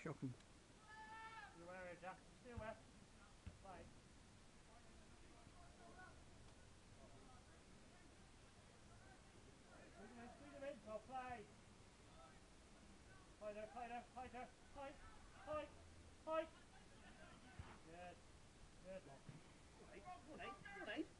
Shocking. You where, Jack? You where? Play. Squeeze him in, so play. Play there, play there, play there, play, play, play. Good, good, love. All right, all right, all right.